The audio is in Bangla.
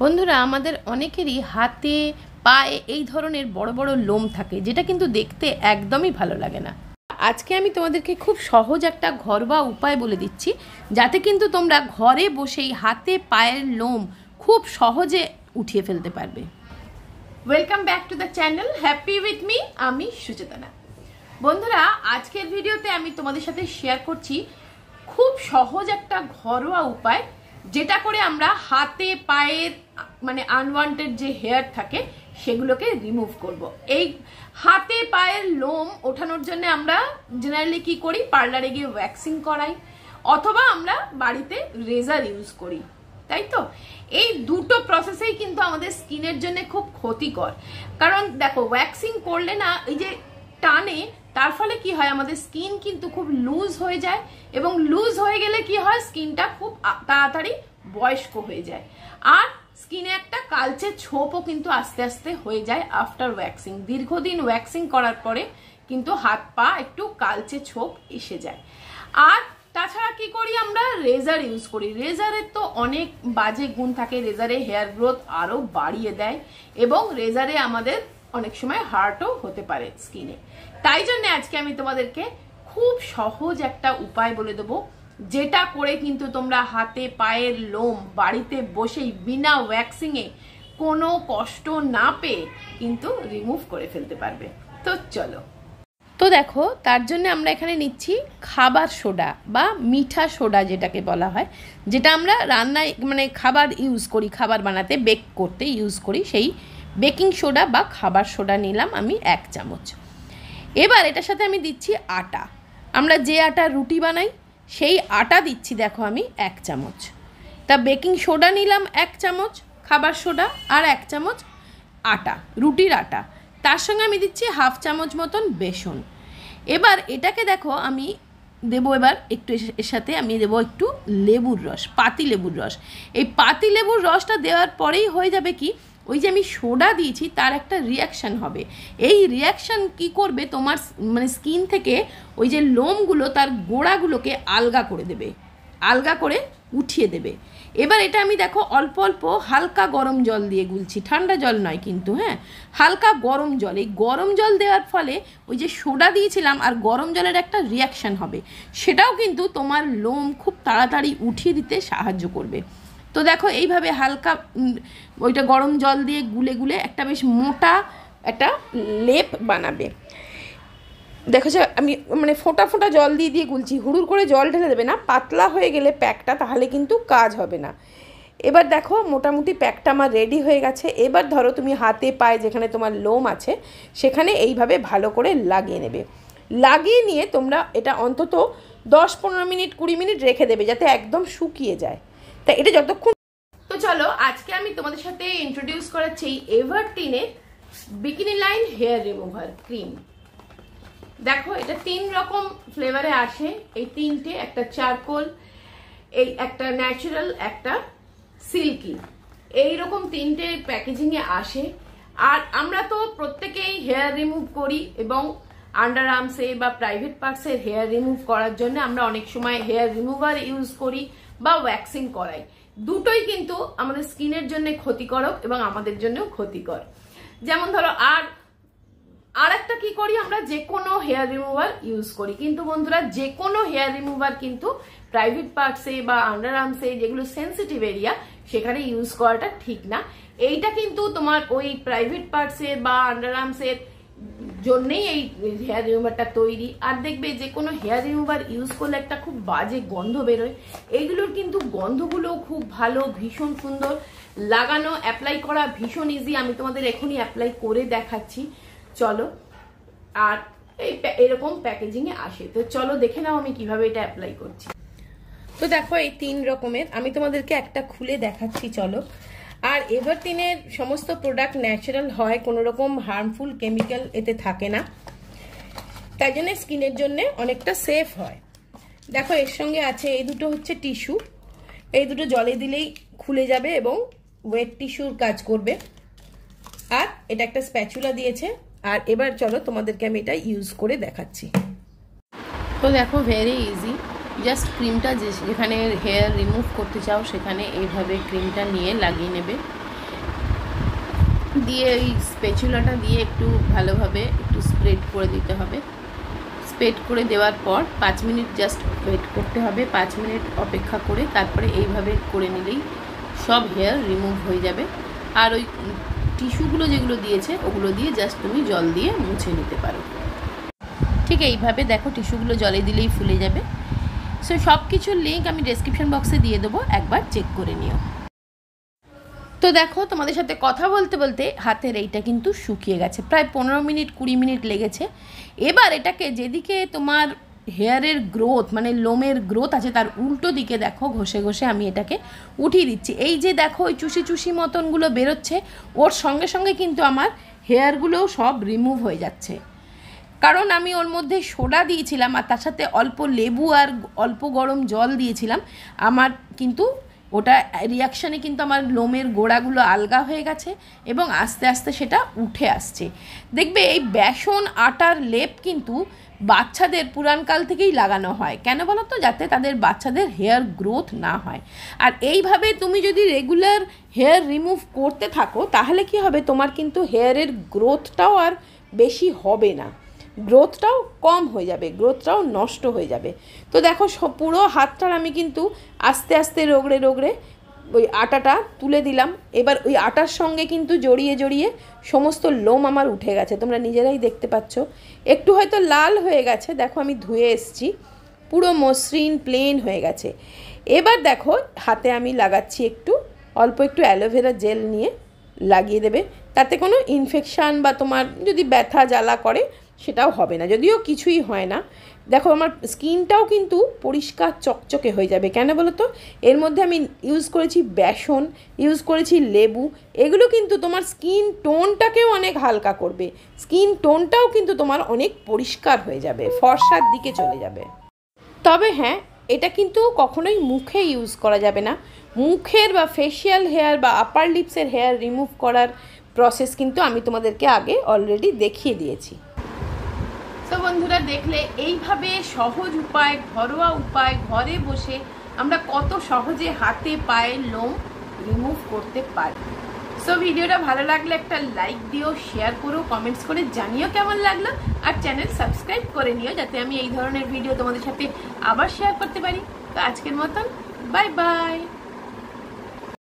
বন্ধুরা আমাদের অনেকেরই হাতে পায়ে এই ধরনের বড় বড় লোম থাকে, যেটা কিন্তু দেখতে একদমই ভালো লাগে না। আজকে আমি তোমাদেরকে খুব সহজ একটা ঘরোয়া উপায় বলে দিচ্ছি, যাতে কিন্তু তোমরা ঘরে বসেই হাতে পায়ের লোম খুব সহজে উঠিয়ে ফেলতে পারবে। Welcome back to the channel happy with me, আমি সুচেতনা। বন্ধুরা আজকের ভিডিওতে আমি তোমাদের সাথে শেয়ার করছি খুব সহজ একটা ঘরোয়া উপায়, যেটা করে আমরা হাতে পায়ের মানে আনওয়ান্টেড যে হেয়ার থাকে সেগুলোকে রিমুভ করব। এই হাতে পায়ের লোম ওঠানোর জন্য আমরা জেনারেলি কি করি, পার্লারে গিয়ে ওয়্যাক্সিং করাই অথবা আমরা বাড়িতে রেজার ইউজ করি, তাই তো? এই দুটো প্রসেসেই কিন্তু আমাদের স্কিনের জন্য খুব ক্ষতিকর। কারণ দেখো, ওয়্যাক্সিং করলে না এই যে টানে, তার ফলে কি হয়, আমাদের স্কিন কিন্তু খুব লুজ হয়ে যায়, এবং লুজ হয়ে গেলে কি হয়, স্কিনটা খুব তাড়াতাড়ি বয়স্ক হয়ে যায়, আর স্কিনে একটা কালচে ছোপও কিন্তু আস্তে আস্তে হয়ে যায় আফটার ওয়্যাক্সিং। দীর্ঘদিন ওয়্যাক্সিং করার পরে কিন্তু হাত পা একটু কালচে ছোপ এসে যায়। আর তাছাড়া কি করি, আমরা রেজার ইউজ করি। রেজারের তো অনেক বাজে গুণ থাকে, রেজারে হেয়ার গ্রোথ আরো বাড়িয়ে দেয়, এবং রেজারে আমাদের অনেক সময় হার্টও হতে পারে স্কিনে। তাই জন্য আজকে আমি তোমাদেরকে খুব সহজ একটা উপায় বলে দেবো, যেটা করে কিন্তু তোমরা হাতে পায়ের লোম বাড়িতে বসেই বিনা ওয়্যাক্সিং এ কোনো কষ্ট না পেয়ে কিন্তু রিমুভ করে ফেলতে পারবে। তো চলো। তো দেখো, তার জন্য আমরা এখানে নিচ্ছি খাবার সোডা বা মিঠা সোডা, যেটাকে বলা হয়, যেটা আমরা রান্নায় মানে খাবার ইউজ করি, খাবার বানাতে বেক করতে ইউজ করি, সেই বেকিং সোডা বা খাবার সোডা নিলাম আমি 1 চামচ। এবার এটার সাথে আমি দিচ্ছি আটা। আমরা যে আটা রুটি বানাই সেই আটা দিচ্ছি, দেখো আমি 1 চামচ। তা বেকিং সোডা নিলাম 1 চামচ, খাবার সোডা আর 1 চামচ আটা, রুটির আটা। তার সঙ্গে আমি দিচ্ছি 1/2 চামচ মতন বেসন। এবার এটাকে দেখো আমি দেবো, এবার একটু এর সাথে আমি দেবো একটু লেবুর রস, পাতি লেবুর রস। এই পাতি লেবুর রসটা দেওয়ার পরেই হয়ে যাবে কি, ওই যে আমি সোডা দিয়েছি তার একটা রিয়াকশান হবে। এই রিয়াকশান কি করবে, তোমার মানে স্কিন থেকে ওই যে লোমগুলো তার গোড়াগুলোকে আলগা করে দেবে, আলগা করে উঠিয়ে দেবে। এবার এটা আমি দেখো অল্প অল্প হালকা গরম জল দিয়ে গুলছি, ঠান্ডা জল নয় কিন্তু, হ্যাঁ, হালকা গরম জল। এই গরম জল দেওয়ার ফলে ওই যে সোডা দিয়েছিলাম আর গরম জলের একটা রিয়াকশান হবে, সেটাও কিন্তু তোমার লোম খুব তাড়াতাড়ি উঠিয়ে দিতে সাহায্য করবে। তো দেখো এইভাবে হালকা ওইটা গরম জল দিয়ে গুলে গুলে একটা বেশ মোটা একটা লেপ বানাবে। দেখো যে আমি মানে ফোঁটা ফোঁটা জল দিয়ে দিয়ে গুলছি, হুড়ুর করে জল ঢেলে দেবে না, পাতলা হয়ে গেলে প্যাকটা, তাহলে কিন্তু কাজ হবে না। এবার দেখো মোটামুটি প্যাকটা আমার রেডি হয়ে গেছে। এবার ধরো তুমি হাতে পায়ে যেখানে তোমার লোম আছে সেখানে এইভাবে ভালো করে লাগিয়ে নেবে। লাগিয়ে নিয়ে তোমরা এটা অন্তত 10-15 মিনিট 20 মিনিট রেখে দেবে, যাতে একদম শুকিয়ে যায়। তা এটা যতক্ষণ। তো চলো আজকে আমি তোমাদের সাথে ইন্ট্রোডিউস করাচ্ছি এভারটিনের bikini line hair remover cream. দেখো এটা 3 রকম ফ্লেভারে আসে, এই 3টে, একটা চারকোল, এই একটা ন্যাচারাল, একটা সিল্কি, এইরকম 3টে প্যাকেজিং এ আসে। আর আমরা তো প্রত্যেকেই হেয়ার রিমুভ করি, এবং আন্ডার আর্মসে বা প্রাইভেট পার্টসের হেয়ার রিমুভ করার জন্য আমরা অনেক সময় হেয়ার রিমুভার ইউজ করি বা ওয়্যাক্সিং করাই। দুটোই কিন্তু আমাদের স্কিনের জন্য ক্ষতিকারক এবং আমাদের জন্যও ক্ষতিকর। যেমন ধরো আর একটা কি করি, আমরা যে কোনো হেয়ার রিমুভার ইউজ করি, কিন্তু বন্ধুরা যে কোনো হেয়ার রিমুভার কিন্তু প্রাইভেট পার্টসে বা আন্ডার আর্মসে, যেগুলো সেন্সিটিভ এরিয়া, সেখানে ইউজ করাটা ঠিক না। এইটা কিন্তু তোমার ওই প্রাইভেট পার্টসের বা আন্ডার আর্মসের জন্যেই এই হেয়ার রিমুভারটা তৈরি। আর দেখবে যে কোনো হেয়ার রিমুভার ইউজ করলে একটা খুব বাজে গন্ধ বেরোয়, এইগুলোর কিন্তু গন্ধগুলো খুব ভালো, ভীষণ সুন্দর, লাগানো অ্যাপ্লাই করা ভীষণ ইজি। আমি তোমাদের এখনই অ্যাপ্লাই করে দেখাচ্ছি, চলো। আর এরকম প্যাকেজিং এ আসে, তো চলো দেখে নাও আমি কিভাবে এটা অ্যাপ্লাই করছি। তো দেখো এই 3 রকমের আমি তোমাদেরকে একটা খুলে দেখাচ্ছি, চলো। আর এভারটিনের সমস্ত প্রোডাক্ট ন্যাচারাল হয়, কোনো রকম হার্মফুল কেমিক্যাল এতে থাকে না, তাই জন্য স্কিনের জন্য অনেকটা সেফ হয়। দেখো এর সঙ্গে আছে এই দুটো হচ্ছে টিস্যু, এই দুটো জলে দিলেই খুলে যাবে এবং ওয়েট টিস্যুর কাজ করবে। আর এটা একটা স্প্যাচুলা দিয়েছে। আর এবার চলো তোমাদেরকে আমি এটা ইউজ করে দেখাচ্ছি। তো দেখো ভেরি ইজি, জাস্ট ক্রিমটা যেখানে হেয়ার রিমুভ করতে চাও সেখানে এইভাবে ক্রিমটা নিয়ে লাগিয়ে নেবে। দিয়ে ওই স্প্যাচুলাটা দিয়ে একটু ভালোভাবে একটু স্প্রেড করে দিতে হবে। স্প্রেড করে দেওয়ার পর 5 মিনিট জাস্ট ওয়েট করতে হবে। 5 মিনিট অপেক্ষা করে তারপরে এইভাবে করে নিলেই সব হেয়ার রিমুভ হয়ে যাবে। আর ওই টিস্যুগুলো যেগুলো দিয়েছে ওগুলো দিয়ে জাস্ট তুমি জল দিয়ে মুছে নিতে পারো। ঠিক এইভাবে দেখো টিস্যুগুলো জলে দিলেই ফুলে যাবে। সো সব কিছুর লিঙ্ক আমি ডেসক্রিপশন বক্সে দিয়ে দেবো, একবার চেক করে নিও। তো দেখো তোমাদের সাথে কথা বলতে বলতে হাতের এইটা কিন্তু শুকিয়ে গেছে, প্রায় 15 মিনিট 20 মিনিট লেগেছে। এবার এটাকে যেদিকে তোমার হেয়ারের গ্রোথ মানে লোমের গ্রোথ আছে তার উল্টো দিকে দেখো ঘষে ঘষে আমি এটাকে উঠিয়ে দিচ্ছি। এই যে দেখো ওই চুষি চুষি মতনগুলো বেরোচ্ছে, ওর সঙ্গে সঙ্গে কিন্তু আমার হেয়ারগুলোও সব রিমুভ হয়ে যাচ্ছে। কারণ আমি ওর মধ্যে সোডা দিয়েছিলাম আর তার সাথে অল্প লেবু আর অল্প গরম জল দিয়েছিলাম। আমার কিন্তু ওটা রিয়াকশানে কিন্তু আমার লোমের গোড়াগুলো আলগা হয়ে গেছে এবং আস্তে আস্তে সেটা উঠে আসছে। দেখবে এই বেসন আটার লেপ কিন্তু বাচ্চাদের পুরানকাল থেকেই লাগানো হয়, কেন বলো তো? যাতে তাদের বাচ্চাদের হেয়ার গ্রোথ না হয়। আর এইভাবে তুমি যদি রেগুলার হেয়ার রিমুভ করতে থাকো তাহলে কি হবে, তোমার কিন্তু হেয়ারের গ্রোথটাও আর বেশি হবে না, গ্রোথটাও কম হয়ে যাবে, গ্রোথটাও নষ্ট হয়ে যাবে। তো দেখো পুরো হাতটার আমি কিন্তু আস্তে আস্তে রগড়ে রগড়ে ওই আটাটা তুলে দিলাম। এবার ওই আটার সঙ্গে কিন্তু জড়িয়ে জড়িয়ে সমস্ত লোম আমার উঠে গেছে, তোমরা নিজেরাই দেখতে পাচ্ছ। একটু হয়তো লাল হয়ে গেছে, দেখো আমি ধুয়ে এসছি, পুরো মসৃণ প্লেন হয়ে গেছে। এবার দেখো হাতে আমি লাগাচ্ছি অল্প একটু অ্যালোভেরা জেল নিয়ে লাগিয়ে দেবে, তাতে কোনো ইনফেকশান বা তোমার যদি ব্যথা জ্বালা করে সেটাও হবে না, যদিও কিছুই হয় না। দেখো আমার স্কিনটাও কিন্তু পরিষ্কার চকচকে হয়ে যাবে। কেন বলো তো? এর মধ্যে আমি ইউজ করেছি বেসন, ইউজ করেছি লেবু, এগুলো কিন্তু তোমার স্কিন টোনটাকেও অনেক হালকা করবে, স্কিন টোনটাও কিন্তু তোমার অনেক পরিষ্কার হয়ে যাবে, ফর্সার দিকে চলে যাবে। তবে হ্যাঁ, এটা কিন্তু কখনোই মুখে ইউজ করা যাবে না। মুখের বা ফেশিয়াল হেয়ার বা আপার লিপসের হেয়ার রিমুভ করার প্রসেস কিন্তু আমি তোমাদেরকে আগে অলরেডি দেখিয়ে দিয়েছি। তো বন্ধুরা দেখলে এইভাবে সহজ উপায়, ঘরোয়া উপায়, ঘরে বসে আমরা কত সহজে হাতে পায়ে লোম রিমুভ করতে পারি। সো ভিডিওটা ভালো লাগলে একটা লাইক দিও, শেয়ার করো, কমেন্টস করে জানিও কেমন লাগলো, আর চ্যানেল সাবস্ক্রাইব করে নিও যাতে আমি এই ধরনের ভিডিও তোমাদের সাথে আবার শেয়ার করতে পারি। তো আজকের মতন বাই বাই।